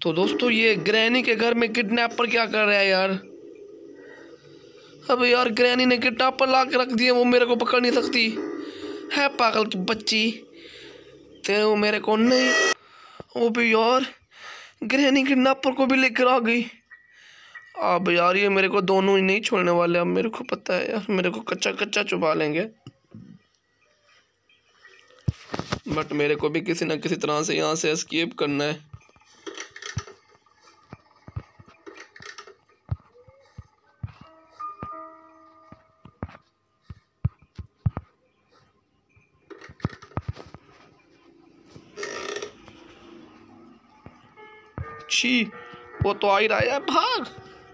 तो दोस्तों ये ग्रैनी के घर में किडनैपर क्या कर रहा है यार। अबे यार ग्रैनी ने किडनैपर ला के रख दिया, वो मेरे को पकड़ नहीं सकती है, पागल की बच्ची। ते वो मेरे को नहीं, वो भी यार ग्रैनी किडनैपर को भी लेकर आ गई। अब यार ये मेरे को दोनों ही नहीं छोड़ने वाले, अब मेरे को पता है यार मेरे को कच्चा कच्चा चुबा लेंगे। बट मेरे को भी किसी ना किसी तरह से यहाँ से एस्केप करना है। छी, वो तो आ ही रहा है, भाग।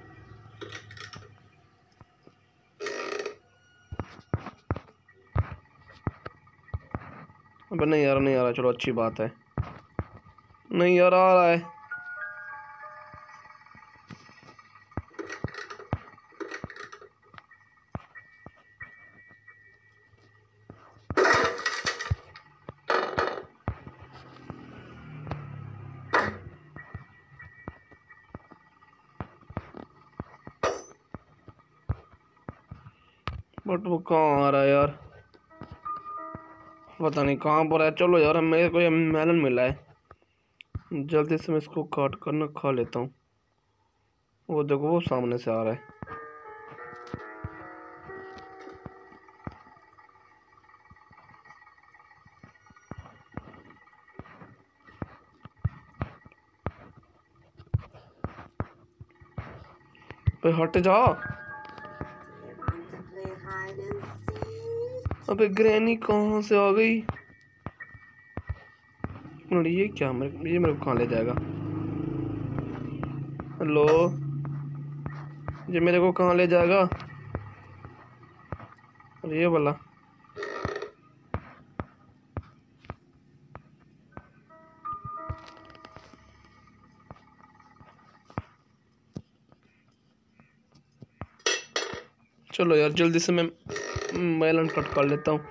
अबे नहीं यार, नहीं आ रहा, चलो अच्छी बात है। नहीं यार आ रहा है। बट वो कहाँ आ रहा है यार, पता नहीं कहाँ पर है। चलो यार मेरे को ये मेलन मिला है, जल्दी से मैं इसको काट कर ना खा लेता हूँ। वो देखो वो सामने से आ रहा है। भाई हट जा। अबे ग्रैनी कहाँ से आ गई। ये क्या, ये मेरे को कहाँ ले जाएगा। हेलो, ये मेरे को कहाँ ले जाएगा। अरे ये वाला। चलो यार जल्दी से मैं मेलन कट कर लेता हूँ।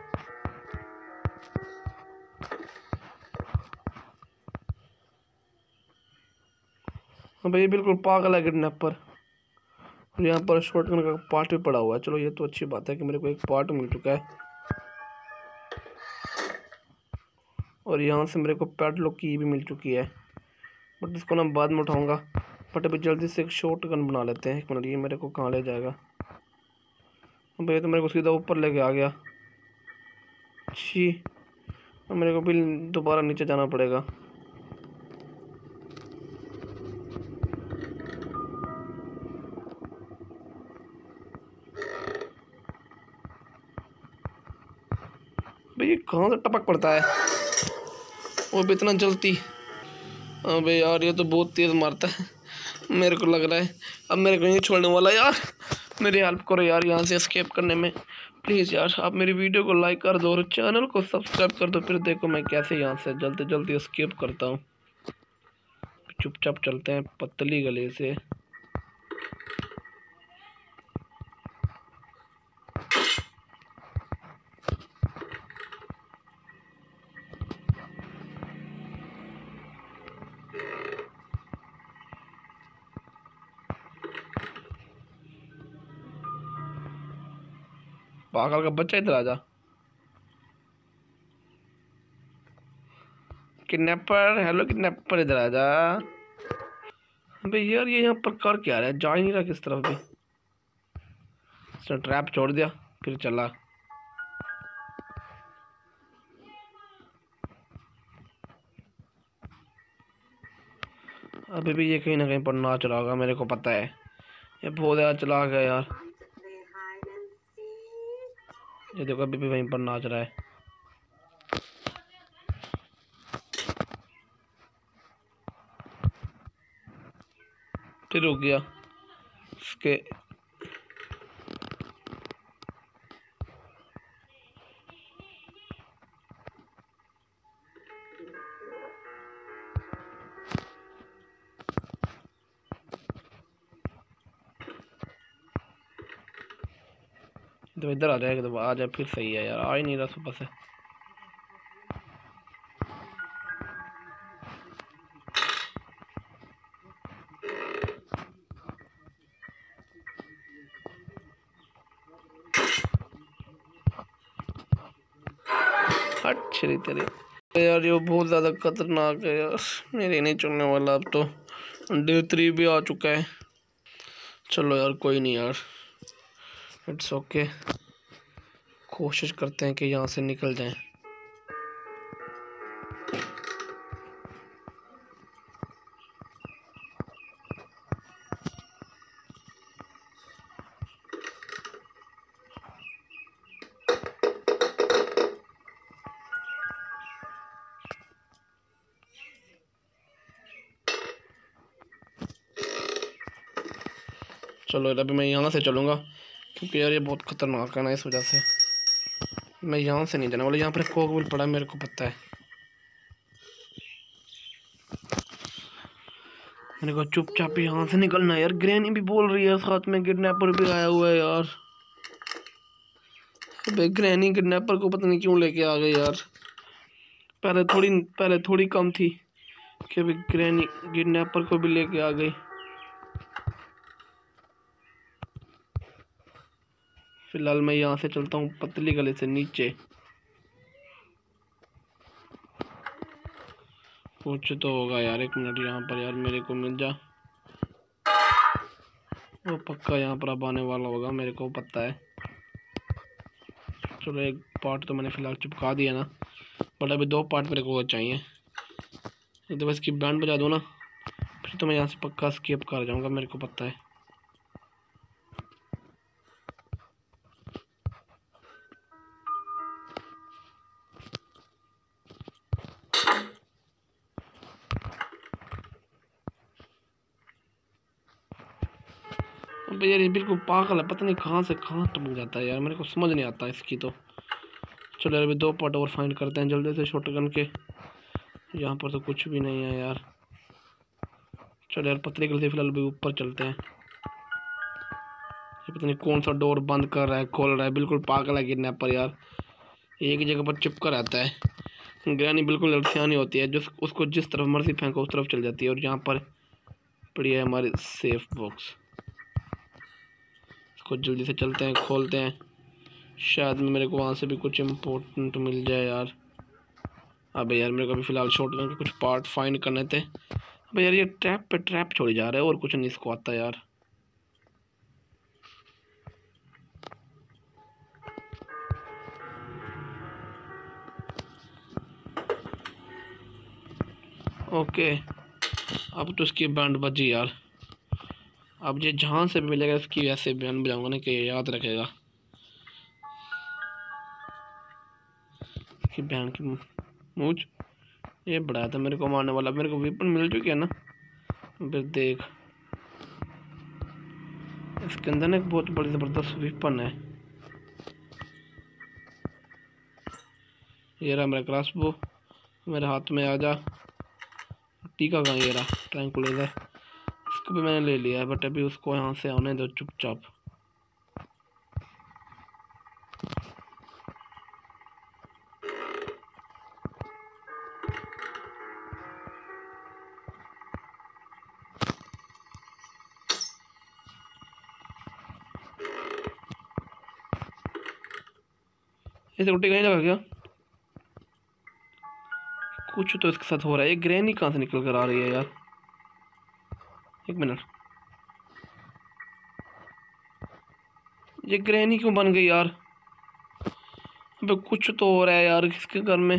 अबे ये बिल्कुल पागल है किडनैपर। और यहाँ पर शॉटगन का पार्ट भी पड़ा हुआ है। चलो ये तो अच्छी बात है कि मेरे को एक पार्ट मिल चुका है। और यहाँ से मेरे को पैडलॉक की भी मिल चुकी है, बट इसको ना बाद में उठाऊंगा। बट अभी जल्दी से एक शॉटगन बना लेते हैं। एक मिनट, ये मेरे को कहाँ ले जाएगा। अब ये तो मेरे को सीधा ऊपर लेके आ गया। छी, अब मेरे को भी दोबारा नीचे जाना पड़ेगा। भाई ये कहाँ से टपक पड़ता है, वो भी इतना जल्दी। अबे यार ये तो बहुत तेज मारता है, मेरे को लग रहा है अब मेरे को नहीं छोड़ने वाला यार। मेरी हेल्प करो यार यहाँ से एस्केप करने में, प्लीज़ यार। आप मेरी वीडियो को लाइक कर दो और चैनल को सब्सक्राइब कर दो, फिर देखो मैं कैसे यहाँ से जल्दी जल्दी एस्केप करता हूँ। चुपचाप चलते हैं पतली गली से। पागल का बच्चा, इधर आ जा। किडनैपर, हेलो किडनैपर, इधर आ जा। अबे यार ये यहाँ पर कर क्या रहा है, जा ही नहीं रहा किस तरफ भी। इसने ट्रैप छोड़ दिया फिर चला। अभी भी ये कहीं ना कहीं पर नाच रहा होगा, मेरे को पता है। ये बहुत ज़्यादा चला गया यार। ये देखो अभी भी वहीं पर नाच रहा है। फिर रुक गया उसके। तो इधर आ जाएगा, तो आ जाए फिर सही है यार। आ ही नहीं रहा सुबह से। अच्छी तेरी यार, ये बहुत ज़्यादा खतरनाक है यार, मेरे नहीं चलने वाला। अब तो डे 3 भी आ चुका है। चलो यार कोई नहीं यार, इट्स ओके। कोशिश करते हैं कि यहाँ से निकल जाएं। चलो यार, अभी मैं यहाँ से चलूँगा क्योंकि यार ये बहुत ख़तरनाक है ना, इस वजह से मैं यहाँ से नहीं जाने वाला। यहाँ पर कोक भी पड़ा, मेरे को पता है। मेरे को चुपचाप यहाँ से निकलना है यार। ग्रैनी भी बोल रही है, साथ में किडनैपर भी आया हुआ है यार। अबे ग्रैनी किडनैपर को पता नहीं क्यों लेके आ गए यार। पहले थोड़ी कम थी कि अभी ग्रैनी किडनैपर को भी लेके आ गई। फिलहाल मैं यहाँ से चलता हूँ पतली गली से नीचे। कुछ तो होगा यार, 1 मिनट यहाँ पर यार मेरे को मिल जा। वो पक्का यहाँ पर अब आने वाला होगा, मेरे को पता है। चलो एक पार्ट तो मैंने फिलहाल चिपका दिया ना, बट अभी 2 पार्ट मेरे को चाहिए। एक तो बस की बैंड बजा दो ना, फिर तो मैं यहाँ से पक्का स्किप कर जाऊँगा, मेरे को पता है। अब यार ये बिल्कुल पागल है, पता नहीं कहाँ से कहाँ टपक जाता है यार, मेरे को समझ नहीं आता इसकी तो। चलो यार अभी 2 पार्ट और फाइंड करते हैं जल्दी से शॉटगन के। यहाँ पर तो कुछ भी नहीं है यार। चलो यार पतली गली से फिलहाल अभी ऊपर चलते हैं। ये पता नहीं कौन सा डोर बंद कर रहा है खोल रहा है, बिल्कुल पागल है किडनैपर यार। एक जगह पर चिपका रहता है। ग्रैनी बिल्कुल लड़सियानी होती है, जो उसको जिस तरफ मर्जी फेंको उस तरफ चल जाती है। और यहाँ पर पड़ी है हमारी सेफ बॉक्स, इसको जल्दी से चलते हैं खोलते हैं। शायद मेरे को वहाँ से भी कुछ इम्पोर्टेंट मिल जाए यार। अबे यार मेरे को अभी फ़िलहाल शॉटगन के कुछ पार्ट फाइंड करने थे। अबे यार ये ट्रैप पे ट्रैप छोड़ी जा रहा है और कुछ नहीं इसको आता यार। ओके, अब तो इसकी बैंड बजी यार। अब ये जहाँ से भी मिलेगा इसकी ऐसे बैंड बजाऊंगा ना कि ये याद रखेगा। इसकी बैंड की मूंछ, ये बड़ा था मेरे को मारने वाला। मेरे को वेपन मिल चुकी है ना, फिर देख इसके अंदर ना एक बहुत बड़ी ज़बरदस्त वेपन है। ये रहा मेरा क्रॉसबो, मेरे हाथ में आ जा। टीका कहाँ, ये रहा ट्रैंकुलाइजर, इसको भी मैंने ले लिया है। बट अभी उसको यहाँ से आने दो चुपचाप। इसे उल्टी कहीं लगा क्या? कुछ तो इसके साथ हो रहा है। ये ग्रैनी कहाँ से निकल कर आ रही है यार? 1 मिनट, ये ग्रैनी क्यों बन गई यार? अबे कुछ तो हो रहा है यार इसके घर में।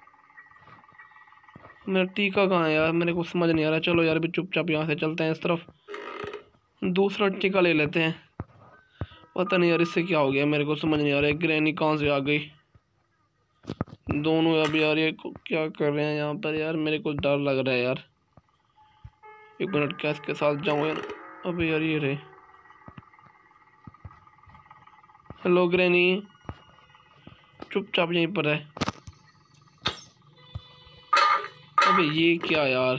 मेरा टीका कहाँ है यार, मेरे को समझ नहीं आ रहा। चलो यार अभी चुपचाप यहाँ से चलते हैं इस तरफ, दूसरा टीका ले लेते हैं। पता नहीं यार इससे क्या हो गया, मेरे को समझ नहीं आ रहा है। ग्रैनी कहाँ से आ गई? दोनों अब यार ये क्या कर रहे हैं यहाँ पर यार? मेरे को डर लग रहा है यार। 1 मिनट, कैस के साथ जाऊँ यार? अबे यार ये रहे। हेलो ग्रैनी, चुपचाप यहीं पर है। अबे ये क्या यार?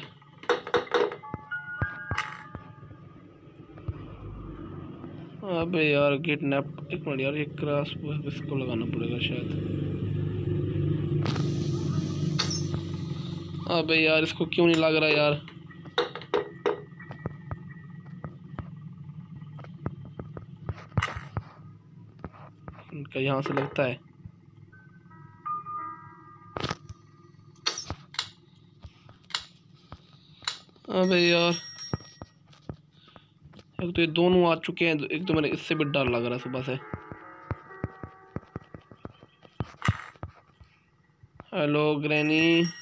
अबे यार किडनैप। 1 मिनट यार, ये क्रॉस इसको लगाना पड़ेगा शायद। अबे यार इसको क्यों नहीं लग रहा यार? इनका यहाँ से लगता है। अबे यार, एक तो ये दोनों आ चुके हैं, एक तो मेरे इससे भी डर लग रहा है सुबह से। Hello granny.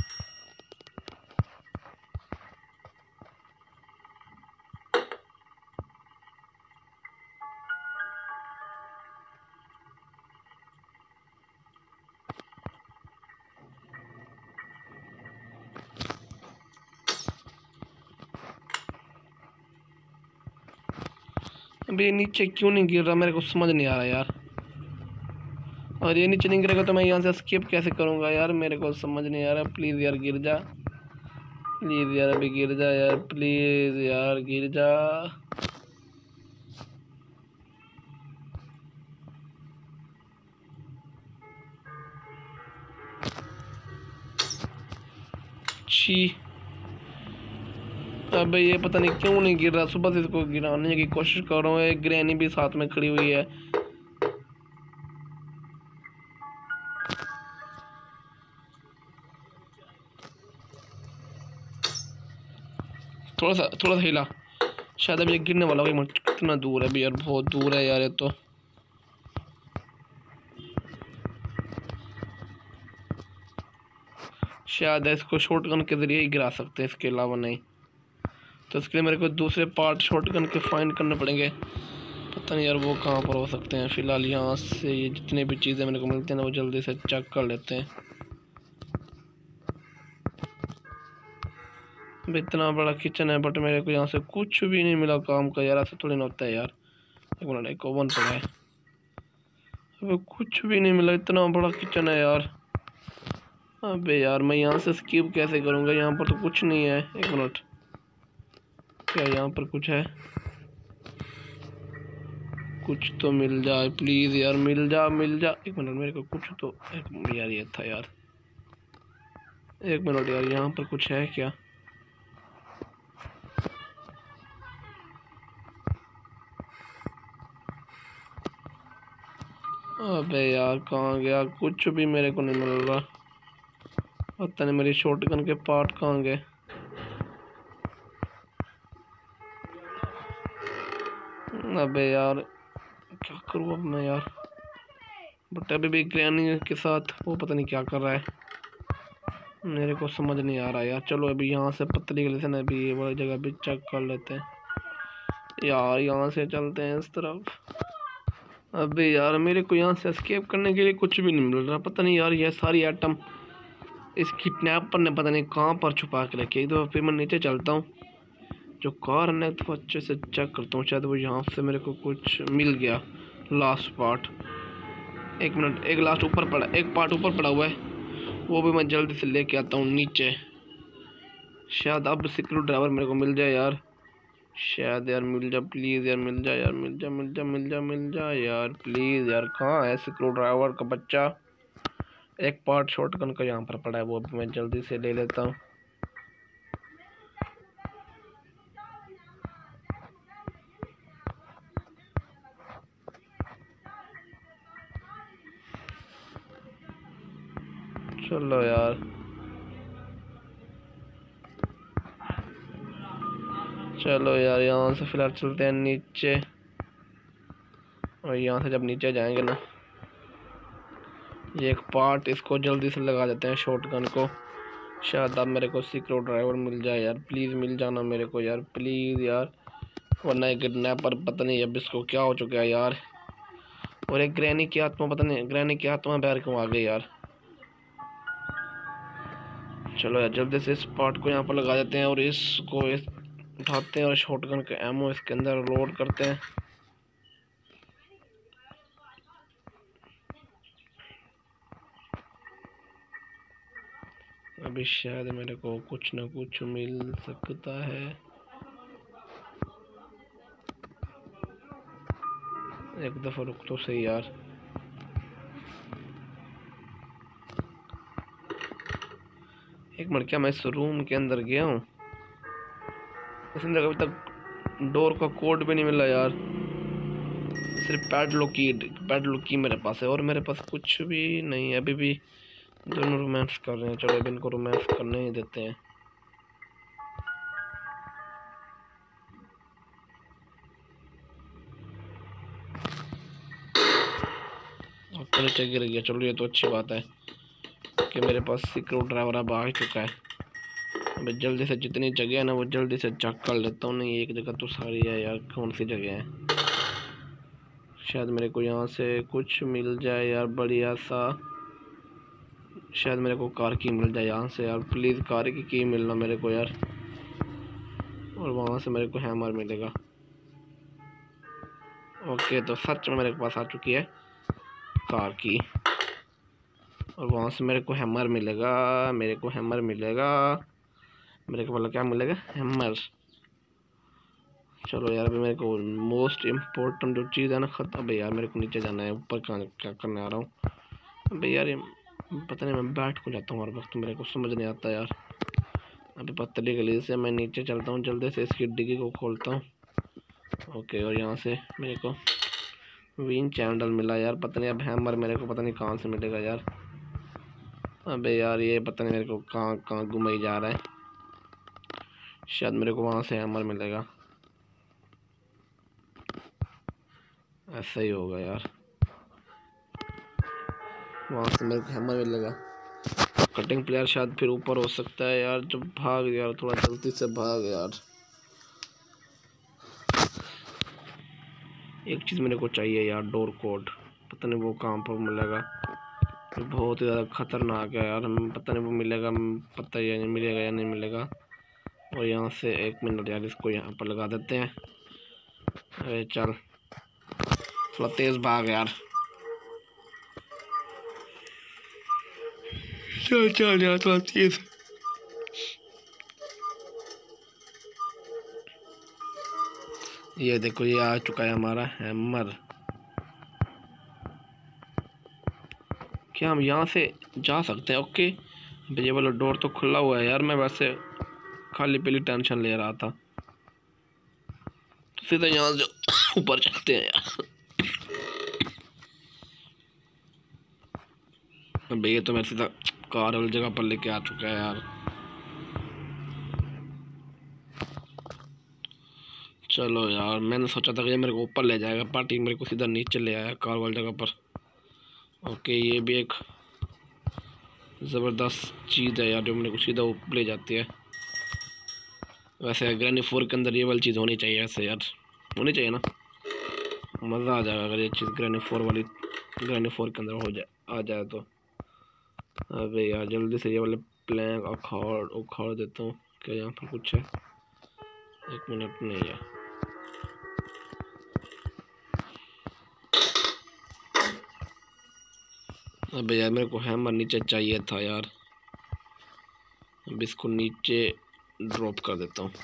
अबे नीचे क्यों नहीं गिर रहा, मेरे को समझ नहीं आ रहा यार। और ये नीचे नहीं गिरेगा तो मैं यहाँ से स्किप कैसे करूँगा यार, मेरे को समझ नहीं आ रहा। प्लीज़ यार गिर जा, प्लीज़ यार अभी गिर जा यार, प्लीज़ यार गिर जा। छी, अबे ये पता नहीं क्यों नहीं गिर रहा। सुबह से इसको गिराने की कोशिश कर रहा हूँ, एक ग्रैनी भी साथ में खड़ी हुई है। थोड़ा सा हिला, शायद अभी ये गिरने वाला होगा। कितना दूर है अभी यार, बहुत दूर है यार ये तो। शायद इसको शॉटगन के जरिए ही गिरा सकते हैं, इसके अलावा नहीं। तो इसके लिए मेरे को दूसरे पार्ट शॉटगन के फाइंड करने पड़ेंगे। पता नहीं यार वो कहाँ पर हो सकते हैं। फिलहाल यहाँ से ये जितने भी चीज़ें मेरे को मिलती हैं ना, वो जल्दी से चेक कर लेते हैं। अब इतना बड़ा किचन है बट मेरे को यहाँ से कुछ भी नहीं मिला काम का यार। ऐसा थोड़ी ना होता है यार। एक मिनट, एक ओवन पड़ा है। अबे कुछ भी नहीं मिला, इतना बड़ा किचन है यार। अबे यार मैं यहाँ से स्किप कैसे करूँगा, यहाँ पर तो कुछ नहीं है। एक मिनट, क्या यहाँ पर कुछ है? कुछ तो मिल जाए प्लीज़ यार, मिल जा मिल जा। एक मिनट, मेरे को कुछ तो एक यार ये था यार। एक मिनट यार, यहाँ पर कुछ है क्या? अबे यार कहाँ गया? कुछ भी मेरे को नहीं मिल रहा। पता नहीं मेरी शॉटगन के पार्ट कहाँ गए। अबे यार क्या करूँ अब मैं यार। बट अभी भी ग्रैनी के साथ वो पता नहीं क्या कर रहा है, मेरे को समझ नहीं आ रहा यार। चलो अभी यहाँ से पतली गली से ना अभी ये वाली जगह भी चेक कर लेते हैं यार। यहाँ से चलते हैं इस तरफ। अबे यार मेरे को यहाँ से एस्केप करने के लिए कुछ भी नहीं मिल रहा। पता नहीं यार, ये सारी आइटम इस किडनैपर ने पता नहीं कहाँ पर छुपा के रखी है। तो फिर मैं नीचे चलता हूँ, जो कार है तो अच्छे से चेक करता हूँ। शायद वो यहाँ से मेरे को कुछ मिल गया, लास्ट पार्ट। एक मिनट, एक लास्ट ऊपर पड़ा, एक पार्ट ऊपर पड़ा हुआ है, वो भी मैं जल्दी से लेके आता हूँ नीचे। शायद अब स्क्रू ड्राइवर मेरे को मिल जाए यार। शायद यार मिल जा, प्लीज़ यार मिल जा यार, मिल जा मिल जा मिल जा मिल जा यार, प्लीज़ यार। कहाँ है स्क्रू ड्राइवर का बच्चा? एक पार्ट शॉटगन का यहाँ पर पड़ा है, वो भी मैं जल्दी से ले लेता हूँ। चलो यार, चलो यार यहाँ से फिलहाल चलते हैं नीचे। और यहाँ से जब नीचे जाएंगे ना, ये एक पार्ट इसको जल्दी से लगा देते हैं शॉटगन को। शायद अब मेरे को स्क्रू ड्राइवर मिल जाए यार, प्लीज़ मिल जाना मेरे को यार, प्लीज़ यार। वरना एक किडनैपर पता नहीं अब इसको क्या हो चुका है यार। और एक ग्रैनी की आत्मा, पता नहीं ग्रैनी की आत्मा बाहर क्यों आ गई यार। चलो यार जल्दी से इस पार्ट को यहाँ पर लगा देते हैं और इसको उठाते हैं और शॉटगन का एमओ इसके अंदर लोड करते हैं। अभी शायद मेरे को कुछ ना कुछ मिल सकता है। एक दफ़ा रुक तो सही यार। एक मिनट, क्या मैं इस रूम के अंदर गया हूँ? इस अंदर अभी तक डोर का कोड भी नहीं मिला यार। सिर्फ पैडलॉक की मेरे पास है और मेरे पास कुछ भी नहीं है। अभी भी दोनों रोमांस कर रहे हैं। चलो अभी इनको रोमांस करने ही देते हैं। तो नीचे गिर गया। चलो ये तो अच्छी बात है कि मेरे पास स्क्रू ड्राइवर अब आ चुका है। अब जल्दी से जितनी जगह है ना वो जल्दी से चेक कर लेता हूँ। नहीं, एक जगह तो सारी है यार, कौन सी जगह है? शायद मेरे को यहाँ से कुछ मिल जाए यार, बढ़िया सा। शायद मेरे को कार की मिल जाए यहाँ से यार, प्लीज़ कार की मिलना मेरे को यार। और वहाँ से मेरे को हैमर मिलेगा। ओके, तो सच में मेरे पास आ चुकी है कार की। और वहाँ से मेरे को हैमर मिलेगा, मेरे को हैमर मिलेगा, मेरे को बोला क्या मिलेगा? हैमर। चलो यार, अभी मेरे को मोस्ट इम्पोर्टेंट जो चीज़ है ना ख़त्म। अबे यार मेरे को नीचे जाना है, ऊपर कहाँ क्या करने आ रहा हूँ? अबे यार ये पता नहीं, मैं बैठ को जाता हूँ हर वक्त, मेरे को समझ नहीं आता यार। अभी पतली गली से मैं नीचे चलता हूँ, जल्दी से इसकी डिग्गी को खोलता हूँ। ओके, और यहाँ से मेरे को विन चैंडल मिला यार। पता नहीं अब हैमर मेरे को पता नहीं कहाँ से मिलेगा यार। अबे यार ये पता नहीं मेरे को कहाँ कहाँ घुमाई जा रहा है। शायद मेरे को वहाँ से हैमर मिलेगा, ऐसा ही होगा यार। वहाँ से मेरे को हैमर मिलेगा। कटिंग प्लेयर शायद फिर ऊपर हो सकता है यार। जब भाग यार, थोड़ा जल्दी से भाग यार। एक चीज़ मेरे को चाहिए यार, डोर कोड। पता नहीं वो कहाँ पर मिलेगा, बहुत ही ज़्यादा खतरनाक है यार। हम पता नहीं वो मिलेगा, पता ही नहीं मिलेगा या नहीं मिलेगा। और यहाँ से 1 मिनट यार, इसको यहाँ पर लगा देते हैं। अरे चल, थोड़ा तेज़ भाग यार। चल चल यार, थोड़ा तेज़। ये देखो, ये आ चुका है हमारा हैमर। क्या हम यहाँ से जा सकते हैं? ओके, ये वाला डोर तो खुला हुआ है यार। मैं वैसे खाली पीली टेंशन ले रहा था, तो सीधा यहाँ से ऊपर चलते हैं यार। भैया तो मैं सीधा कार वाली जगह पर लेके आ चुका है यार। चलो यार, मैंने सोचा था कि ये मेरे को ऊपर ले जाएगा, पार्टी मेरे को सीधा नीचे ले आया कार वाली जगह पर। ओके, ये भी एक ज़बरदस्त चीज़ है यार, जो मेरे को सीधा ऊपर ले जाती है। वैसे ग्रैनी 4 के अंदर ये वाली चीज़ होनी चाहिए, ऐसे यार होनी चाहिए ना, मज़ा आ जाएगा अगर ये चीज़ ग्रैनी 4 के अंदर हो जाए, आ जाए तो। अबे यार जल्दी से ये वाले प्लैंक उखाड़ देता हूँ। क्या यहाँ पर कुछ है? 1 मिनट नहीं है। अबे यार मेरे को हैमर नीचे चाहिए था यार। अब इसको नीचे ड्रॉप कर देता हूँ।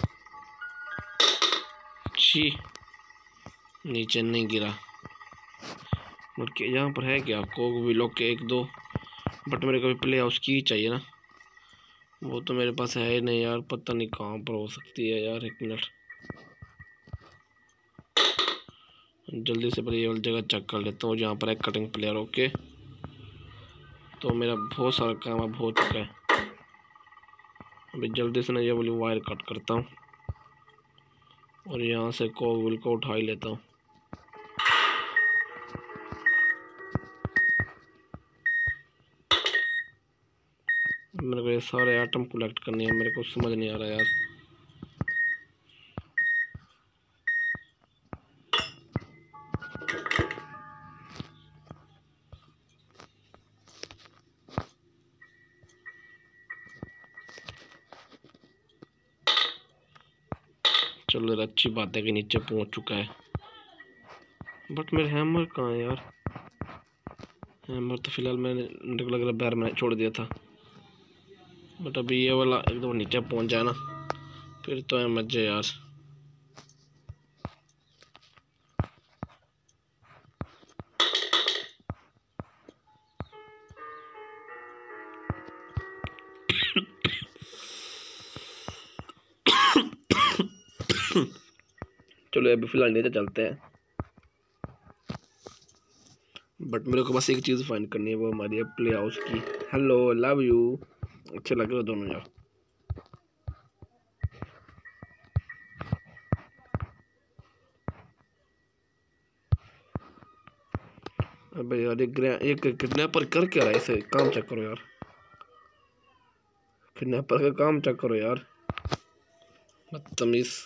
छी, नीचे नहीं गिरा। बट यहाँ पर है क्या? कोक विलो के 1-2, बट मेरे को भी प्ले हाउस की ही चाहिए ना। वो तो मेरे पास है ही नहीं यार, पता नहीं कहाँ पर हो सकती है यार। 1 मिनट, जल्दी से पर ये वाली जगह चेक कर लेता हूँ जहाँ पर है कटिंग प्लेयर। ओके, तो मेरा बहुत सारा काम अब हो चुका है। अभी जल्दी से ना ये वाली वायर कट करता हूँ और यहाँ से कोविल को उठा ही लेता हूँ। मेरे को ये सारे आइटम कलेक्ट करने हैं, मेरे को समझ नहीं आ रहा यार। चलो यार, अच्छी बात है कि नीचे पहुंच चुका है। बट मेरे हैमर कहाँ है यार? हैमर तो फिलहाल मैंने लग रहा बैर में छोड़ दिया था। बट अभी ये वाला एकदम नीचे पहुंच जाए ना, फिर तो है मजे यार। चलो अभी फिलहाल नीचे चलते हैं। बट मेरे को बस एक चीज़ फाइंड करनी है, वो हमारी है प्ले हाउस की। Hello, love you. अच्छे लग रहे हो दोनों यार। अबे यार एक किडनैपर कर क्या रहा है, इसे काम चेक करो यार, किडनैपर का काम चेक करो यार, बदतमीज।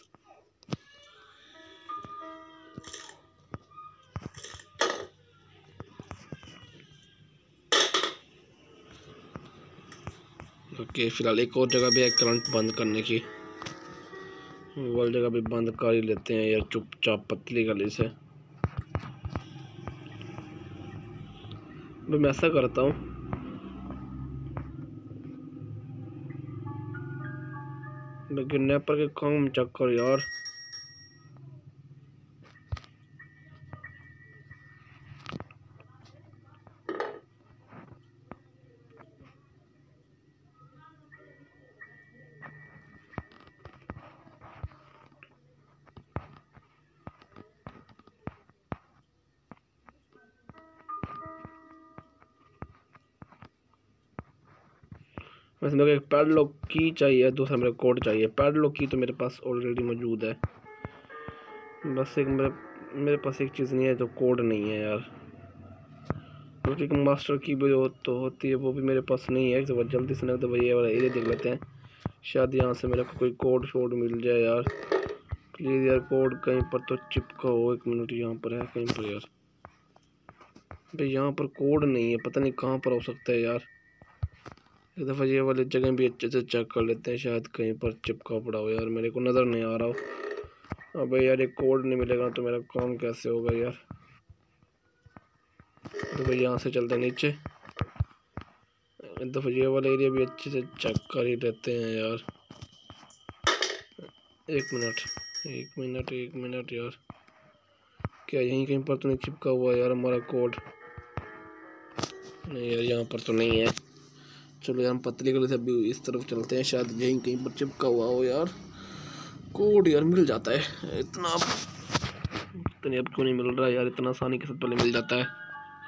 ओके, फिलहाल एक और जगह भी है करंट बंद करने की, वो वाली जगह भी बंद कर ही लेते हैं यार चुपचाप पतली गली से। मैं ऐसा करता हूँ, किडनैपर के काम चेक करो यार। वैसे मेरे को एक पैडलॉक की चाहिए, दूसरा मेरे कोड चाहिए। पैडलॉक की तो मेरे पास ऑलरेडी मौजूद है, बस एक मेरे पास एक चीज़ नहीं है, तो कोड नहीं है यार। क्योंकि एक मास्टर की भी तो होती है, वो भी मेरे पास नहीं है। तो जल्दी से, नहीं तो भैया वाला एरिया देख लेते हैं, शायद यहाँ से मेरे को कोई कोड शोड मिल जाए यार। प्लीज़ यार, कोड कहीं पर तो चिपका हो। एक मिनट, यहाँ पर है कहीं पर यार। भाई यहाँ पर कोड नहीं है, पता नहीं कहाँ पर हो सकता है यार। एक दफ़ा ये वाली जगह भी अच्छे से चेक कर लेते हैं, शायद कहीं पर चिपका पड़ा हो यार, मेरे को नज़र नहीं आ रहा हो। अबे यार, ये कोड नहीं मिलेगा तो मेरा काम कैसे होगा यार। तो भाई यहाँ से चलते हैं नीचे। एक दफ़ा ये वाला एरिया भी अच्छे से चेक कर ही लेते हैं यार। एक मिनट यार, क्या यहीं कहीं पर तो नहीं चिपका हुआ यार हमारा कोड? नहीं यार, यहाँ पर तो नहीं है। चलो यार, हम पतली गली से अभी इस तरफ चलते हैं, शायद यहीं कहीं पर चिपका हुआ हो यार कोड। यार मिल जाता है इतना अब क्यों नहीं मिल रहा यार, इतना आसानी के साथ पहले मिल जाता है।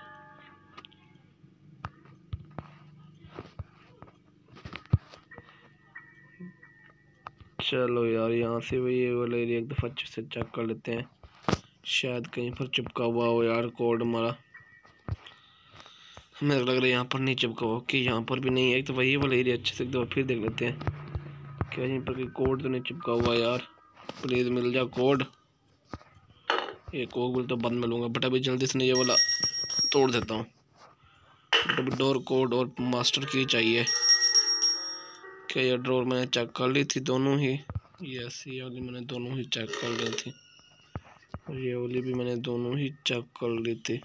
चलो यार, यहाँ से भी ये वाला एरिया एक दफ़ा अच्छे से चेक कर लेते हैं, शायद कहीं पर चिपका हुआ हो यार कोड हमारा। मेरे लग रहा है यहाँ पर नहीं चिपका हुआ, कि यहाँ पर भी नहीं है। तो वही वाला एरिया अच्छे से एक दफ़ा फिर देख लेते हैं, क्या यहीं पर कोई कोड तो नहीं चिपका हुआ यार। प्लीज़ मिल जा कोड। ये कोड तो बंद मिलूंगा, बट अभी जल्दी से नहीं, ये वाला तोड़ देता हूँ। अभी डोर कोड और मास्टर की चाहिए। क्या ये ड्रॉर मैंने चेक कर ली थी दोनों ही? यस, ये वाली मैंने दोनों ही चेक कर ली थी, और ये वाली भी मैंने दोनों ही चेक कर ली थी।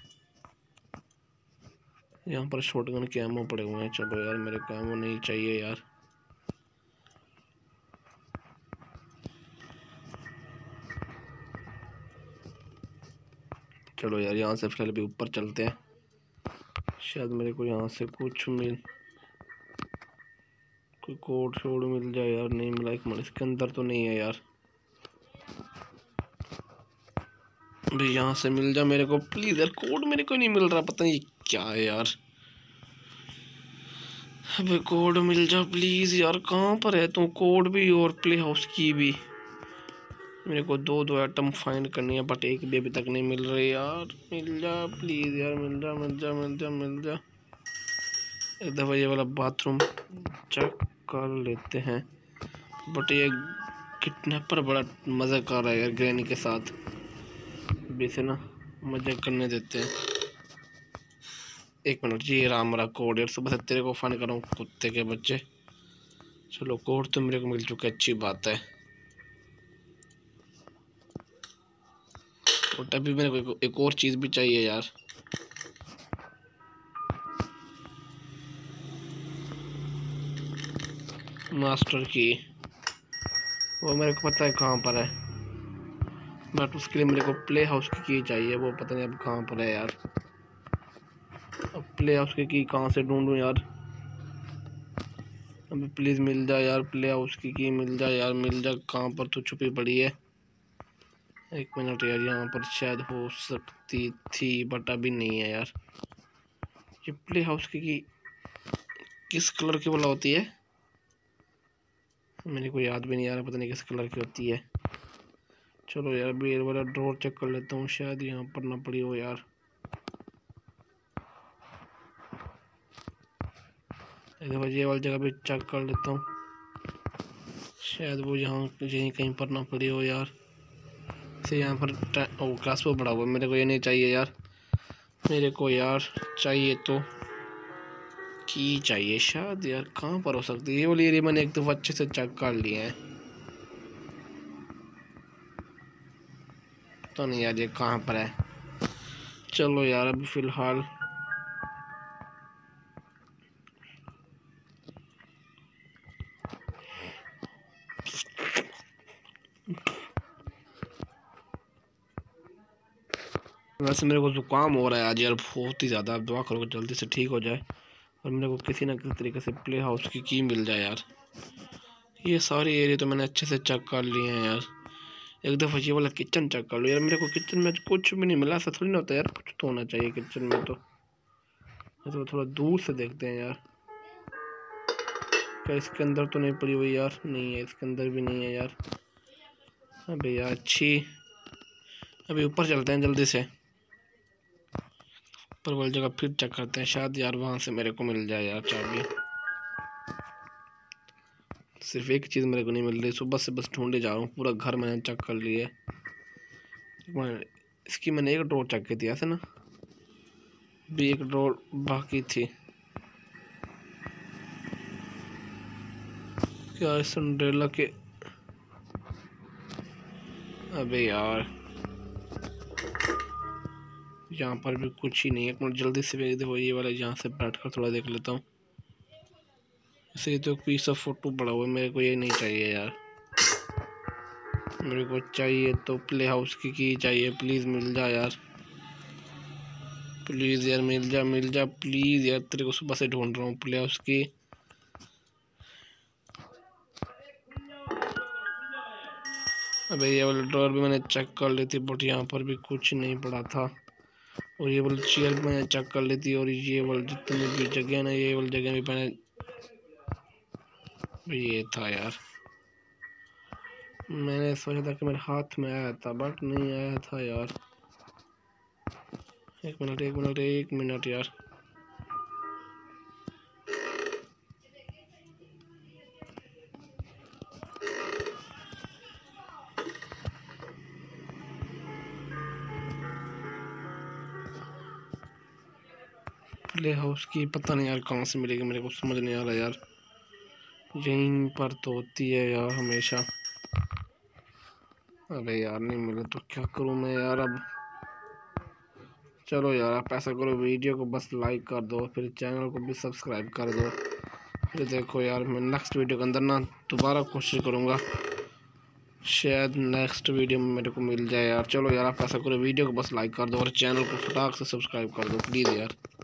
यहाँ पर शॉटगन के एमो पड़े हुए हैं। चलो यार, मेरे को एमो नहीं चाहिए यार। चलो यार, यहाँ से फिलहाल भी ऊपर चलते हैं, शायद मेरे को यहाँ से कुछ कोई कोड शोड मिल जाए यार। नहीं मिला। एक मिनट, इसके अंदर तो नहीं है यार। भाई यहाँ से मिल जा मेरे को प्लीज़ यार, कोड मेरे को नहीं मिल रहा, पता नहीं क्या है यार। अबे कोड मिल जा प्लीज़ यार, कहाँ पर है तू? कोड भी और प्ले हाउस की भी। मेरे को दो आइटम फाइंड करनी है, बट एक भी अभी तक नहीं मिल रही यार। मिल जा प्लीज़ यार, मिल जा। एक दफ़ा ये वाला बाथरूम चेक कर लेते हैं, बट ये किडनैपर बड़ा मज़ा कर रहा है यार ग्रैनी के साथ। अभी से ना मज़ा करने देते हैं। एक मिनट, ये रहा मेरा कोड यार। सुबह से तेरे को फाइंड कर रहा हूँ, कुत्ते के बच्चे। चलो, कोड तो मेरे को मिल चुका है, अच्छी बात है। बट अभी मेरे को एक और चीज़ भी चाहिए यार। मास्टर की, वो मेरे को पता है कहाँ पर है, बट उसके लिए मेरे को प्ले हाउस की चाहिए। वो पता नहीं अब कहाँ पर है यार। अब प्ले हाउस की कहाँ से ढूंढूं यार? अभी प्लीज़ मिल जा यार, प्ले हाउस की मिल जा यार, मिल जा। कहाँ पर तो छुपी पड़ी है? एक मिनट यार, यहाँ पर शायद हो सकती थी, बट अभी नहीं है यार। ये प्ले हाउस की किस कलर की वाला होती है? मेरे को याद भी नहीं आ रहा, पता नहीं किस कलर की होती है। चलो यार, अभी ये वाला ड्रॉर चेक कर लेता हूँ, शायद यहाँ पर ना पड़ी हो यार। एक दफ़ा ये वाली जगह भी चेक कर लेता हूँ, शायद वो यहाँ यहीं कहीं पर ना पड़ी हो यार। से यहाँ पर क्रॉसबो पड़ा हुआ, मेरे को ये नहीं चाहिए यार, मेरे को यार चाहिए तो की चाहिए शायद यार। कहाँ पर हो सकती है ये वाली एरिया? मैंने एक दफ़ा अच्छे से चेक कर लिए हैं, तो नहीं यार ये कहाँ पर है। चलो यार अभी फ़िलहाल वैसे मेरे को ज़ुकाम हो रहा है आज यार बहुत ही ज़्यादा। दुआ करो जल्दी से ठीक हो जाए और मेरे को किसी ना किसी तरीके से प्ले हाउस की की मिल जाए यार। ये सारे एरिया तो मैंने अच्छे से चेक कर लिए हैं यार। एक दफ़ा ये वाला किचन चेक कर लो यार, मेरे को किचन में कुछ भी नहीं मिला। ऐसा थोड़ी ना होता यार, कुछ तो होना चाहिए किचन में। तो थोड़ा दूर से देखते हैं यार, क्या इसके अंदर तो नहीं पड़ी हुई यार? नहीं है, इसके अंदर भी नहीं है यार। अबे यार अच्छी, अभी ऊपर चलते हैं जल्दी से, ऊपर वाली जगह फिर चेक करते हैं, शायद यार वहाँ से मेरे को मिल जाए यार चाबी। सिर्फ एक चीज़ मेरे को नहीं मिल रही, सुबह से बस ढूंढे जा रहा हूँ, पूरा घर मैंने चेक कर लिया है। इसकी मैंने एक ड्रॉर चेक की थी ऐसे ना, भी एक ड्रॉर बाकी थी। क्या इस सिंड्रेला के, अबे यार यहाँ पर भी कुछ ही नहीं है। एक मिनट जल्दी से देखो, ये वाला यहाँ से बैठ कर थोड़ा देख लेता हूँ। ऐसे तो पीस ऑफ फोटो पड़ा हुआ है, मेरे को ये नहीं चाहिए यार। मेरे को चाहिए तो प्ले हाउस की चाहिए, प्लीज़ मिल जा यार, प्लीज़ यार मिल जा मिल जा प्लीज़ यार, तेरे को सुबह से ढूंढ रहा हूँ प्ले हाउस की। अबे ये वाला ड्रॉर भी मैंने चेक कर ली थी, बट यहाँ पर भी कुछ नहीं पड़ा था। और ये वाली चेयर भी मैंने चेक कर ली थी, और ये वाली जितनी भी जगह है ना, ये वाली जगह भी मैंने, ये था यार। मैंने सोचा था कि मेरे हाथ में आया था, बट नहीं आया था यार। एक मिनट एक मिनट एक मिनट यार, प्ले हाउस की पता नहीं यार कहाँ से मिलेगी, मेरे को समझ नहीं आ रहा यार। यहीं पर तो होती है यार हमेशा। अबे यार नहीं मिले तो क्या करूँ मैं यार अब। चलो यार आप ऐसा करो, वीडियो को बस लाइक कर दो, फिर चैनल को भी सब्सक्राइब कर दो। फिर देखो यार मैं नेक्स्ट वीडियो के अंदर ना दोबारा कोशिश करूँगा, शायद नेक्स्ट वीडियो में मेरे को मिल जाए यार। चलो यार आप ऐसा करो, वीडियो को बस लाइक कर दो और चैनल को फटाक से सब्सक्राइब कर दो प्लीज़ यार।